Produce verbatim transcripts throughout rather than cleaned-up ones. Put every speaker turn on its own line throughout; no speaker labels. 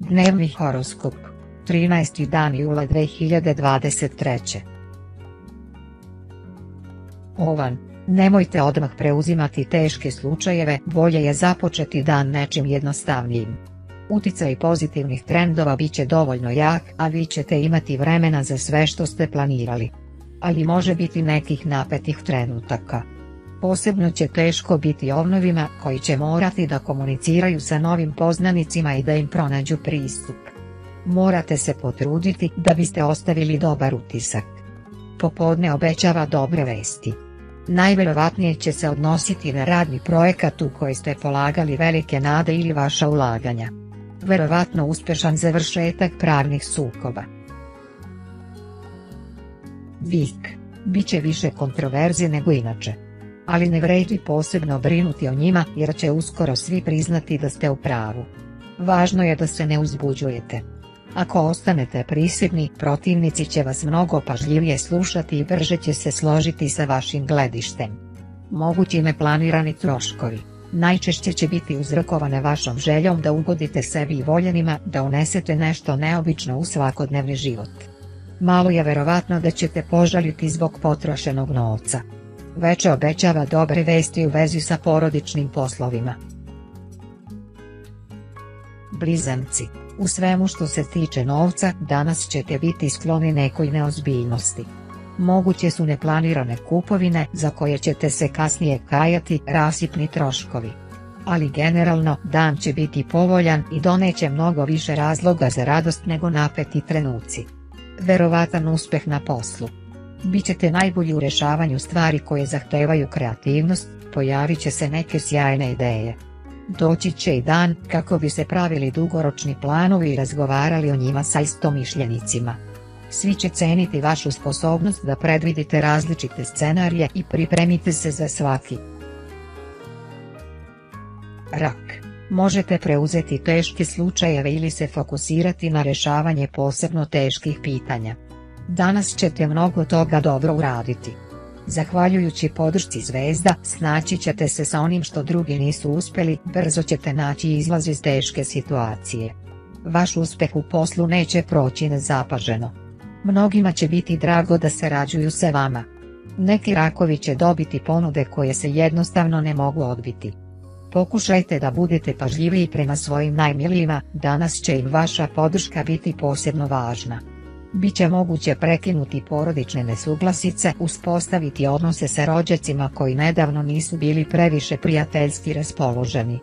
Dnevni horoskop, trinaesti dan jula dve hiljade dvadeset treće. Ovan, nemojte odmah preuzimati teške slučajeve, bolje je započeti dan nečim jednostavnijim. Uticaj pozitivnih trendova bit će dovoljno jak, a vi ćete imati vremena za sve što ste planirali. Ali može biti nekih napetih trenutaka. Posebno će teško biti ovnovima koji će morati da komuniciraju sa novim poznanicima i da im pronađu pristup. Morate se potruditi da biste ostavili dobar utisak. Popodne obećava dobre vesti. Najvjerovatnije će se odnositi na radni projekat u koji ste polagali velike nade ili vaša ulaganja. Verovatno uspješan završetak pravnih sukoba. Vik, bit će više kontroverzi nego inače. Ali ne vredi posebno brinuti o njima jer će uskoro svi priznati da ste u pravu. Važno je da se ne uzbuđujete. Ako ostanete prisjedni, protivnici će vas mnogo pažljivije slušati i brže će se složiti sa vašim gledištem. Mogući neplanirani troškovi najčešće će biti uzrokovane vašom željom da ugodite sebi i voljenima, da unesete nešto neobično u svakodnevni život. Malo je verovatno da ćete požaliti zbog potrošenog novca. Veče obećava dobre vesti u vezi sa porodičnim poslovima. Blizanci, u svemu što se tiče novca, danas ćete biti skloni nekoj neozbiljnosti. Moguće su neplanirane kupovine za koje ćete se kasnije kajati, rasipni troškovi. Ali generalno, dan će biti povoljan i doneće mnogo više razloga za radost nego napeti trenuci. Verovatan uspjeh na poslu. Bićete najbolji u rješavanju stvari koje zahtevaju kreativnost, pojavit će se neke sjajne ideje. Doći će i dan kako bi se pravili dugoročni planovi i razgovarali o njima sa istomišljenicima. Svi će ceniti vašu sposobnost da predvidite različite scenarije i pripremite se za svaki. Rak, možete preuzeti teške slučajeve ili se fokusirati na rješavanje posebno teških pitanja. Danas ćete mnogo toga dobro uraditi. Zahvaljujući podršci zvezda, snaći ćete se sa onim što drugi nisu uspjeli, brzo ćete naći izlaz iz teške situacije. Vaš uspjeh u poslu neće proći nezapaženo. Mnogima će biti drago da sarađuju sa vama. Neki rakovi će dobiti ponude koje se jednostavno ne mogu odbiti. Pokušajte da budete pažljiviji prema svojim najmilijima, danas će im vaša podrška biti posebno važna. Biće moguće prekinuti porodične nesuglasice, uspostaviti odnose sa rođacima koji nedavno nisu bili previše prijateljski raspoloženi.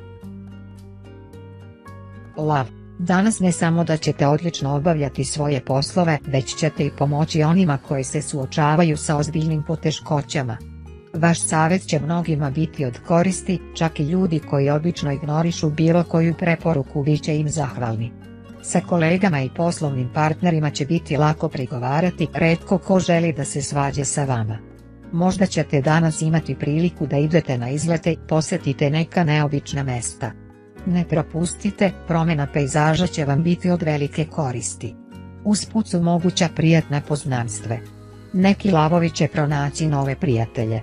Lav, danas ne samo da ćete odlično obavljati svoje poslove, već ćete i pomoći onima koji se suočavaju sa ozbiljnim poteškoćama. Vaš savjet će mnogima biti od koristi, čak i ljudi koji obično ignorišu bilo koju preporuku bit će im zahvalni. Sa kolegama i poslovnim partnerima će biti lako prigovarati, retko ko želi da se svađa sa vama. Možda ćete danas imati priliku da idete na izlete i posjetite neka neobična mjesta. Ne propustite, promjena pejzaža će vam biti od velike koristi. Usput su moguća prijatna poznanstva. Neki lavovi će pronaći nove prijatelje.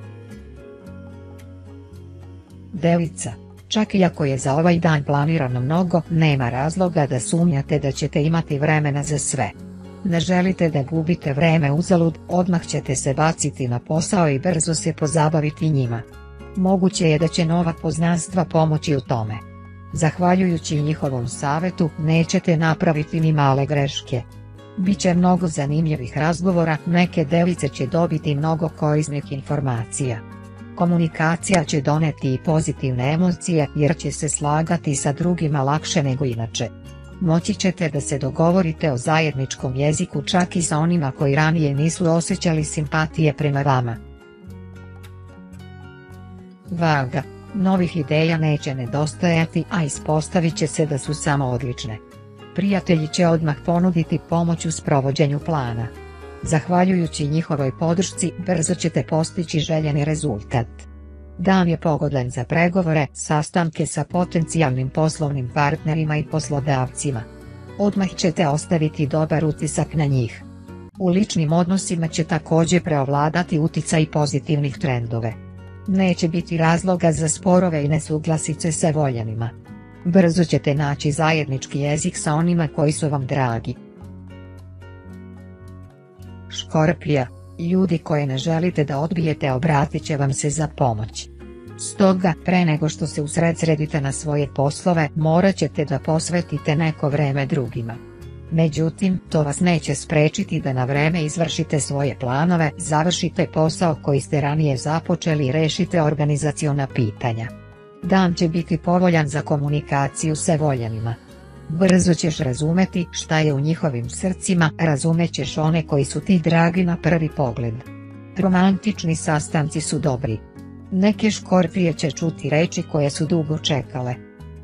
Devica, čak i ako je za ovaj dan planirano mnogo, nema razloga da sumnjate da ćete imati vremena za sve. Ne želite da gubite vreme uzalud, odmah ćete se baciti na posao i brzo se pozabaviti njima. Moguće je da će nova poznanstva pomoći u tome. Zahvaljujući njihovom savjetu, nećete napraviti ni male greške. Biće mnogo zanimljivih razgovora, neke device će dobiti mnogo korisnih informacija. Komunikacija će doneti i pozitivne emocije jer će se slagati sa drugima lakše nego inače. Moći ćete da se dogovorite o zajedničkom jeziku čak i sa onima koji ranije nisu osjećali simpatije prema vama. Vaga, novih ideja neće nedostajati, a ispostavit će se da su samo odlične. Prijatelji će odmah ponuditi pomoć u sprovođenju plana. Zahvaljujući njihovoj podršci, brzo ćete postići željeni rezultat. Dan je pogodan za pregovore, sastanke sa potencijalnim poslovnim partnerima i poslodavcima. Odmah ćete ostaviti dobar utisak na njih. U ličnim odnosima će također preovladati uticaj pozitivnih trendove. Neće biti razloga za sporove i nesuglasice sa voljenima. Brzo ćete naći zajednički jezik sa onima koji su vam dragi. Škorpija, ljudi koje ne želite da odbijete obratit će vam se za pomoć. Stoga, pre nego što se usredsredite na svoje poslove, morat ćete da posvetite neko vreme drugima. Međutim, to vas neće sprečiti da na vreme izvršite svoje planove, završite posao koji ste ranije započeli i rešite organizaciona pitanja. Dan će biti povoljan za komunikaciju sa voljenima. Brzo ćeš razumeti šta je u njihovim srcima, razumećeš one koji su ti dragi na prvi pogled. Romantični sastanci su dobri. Neke škorpije će čuti reči koje su dugo čekale.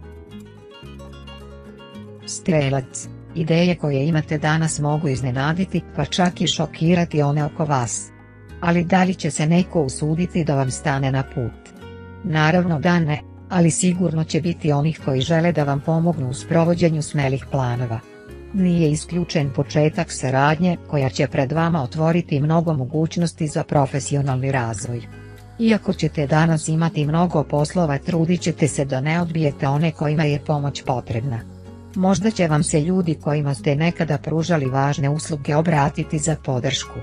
Strelac, ideje koje imate danas mogu iznenaditi, pa čak i šokirati one oko vas. Ali da li će se neko usuditi da vam stane na put? Naravno da ne, ali sigurno će biti onih koji žele da vam pomognu u sprovođenju smelih planova. Nije isključen početak saradnje koja će pred vama otvoriti mnogo mogućnosti za profesionalni razvoj. Iako ćete danas imati mnogo poslova, trudit ćete se da ne odbijete one kojima je pomoć potrebna. Možda će vam se ljudi kojima ste nekada pružali važne usluge obratiti za podršku.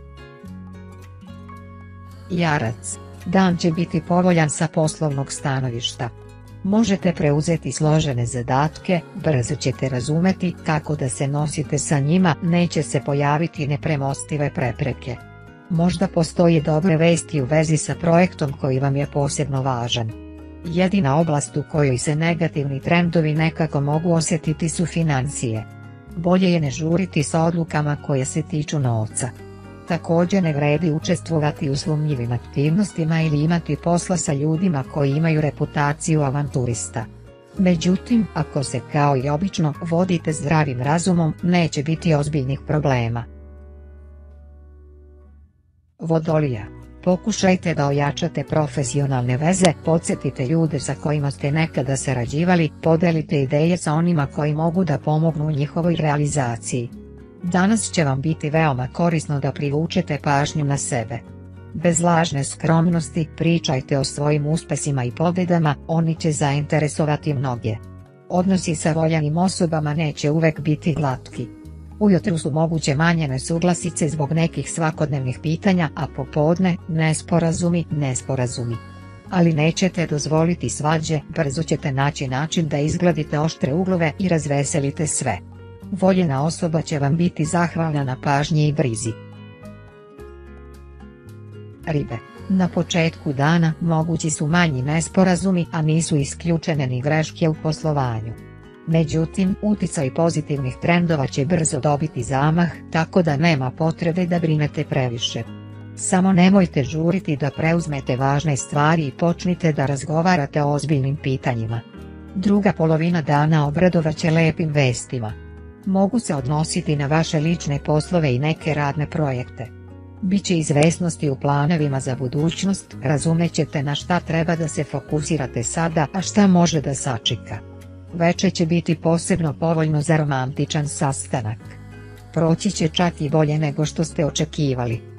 Jarac, dan će biti povoljan sa poslovnog stanovišta. Možete preuzeti složene zadatke, brzo ćete razumeti kako da se nosite sa njima, neće se pojaviti nepremostive prepreke. Možda postoje dobre vesti u vezi sa projektom koji vam je posebno važan. Jedina oblast u kojoj se negativni trendovi nekako mogu osjetiti su financije. Bolje je ne žuriti sa odlukama koje se tiču novca. Također ne vredi učestvovati u sumnjivim aktivnostima ili imati posla sa ljudima koji imaju reputaciju avanturista. Međutim, ako se kao i obično vodite zdravim razumom, neće biti ozbiljnih problema. Vodolija, pokušajte da ojačate profesionalne veze, podsjetite ljude sa kojima ste nekada sarađivali, podelite ideje sa onima koji mogu da pomognu u njihovoj realizaciji. Danas će vam biti veoma korisno da privučete pažnju na sebe. Bez lažne skromnosti pričajte o svojim uspesima i pobjedama, oni će zainteresovati mnoge. Odnosi sa voljenim osobama neće uvek biti glatki. Ujutru su moguće manje nesuglasice zbog nekih svakodnevnih pitanja, a popodne nesporazumi, nesporazumi. Ali nećete dozvoliti svađe, brzo ćete naći način da izgladite oštre uglove i razveselite sve. Voljena osoba će vam biti zahvalna na pažnji i brizi. Ribe, na početku dana mogući su manji nesporazumi, a nisu isključene ni greške u poslovanju. Međutim, uticaj pozitivnih trendova će brzo dobiti zamah, tako da nema potrebe da brinete previše. Samo nemojte žuriti da preuzmete važne stvari i počnite da razgovarate o ozbiljnim pitanjima. Druga polovina dana obradovaće lepim vestima. Mogu se odnositi na vaše lične poslove i neke radne projekte. Biće izvesnosti u planovima za budućnost, razumećete na šta treba da se fokusirate sada, a šta može da sačeka. Veče će biti posebno povoljno za romantičan sastanak. Proći će čak i bolje nego što ste očekivali.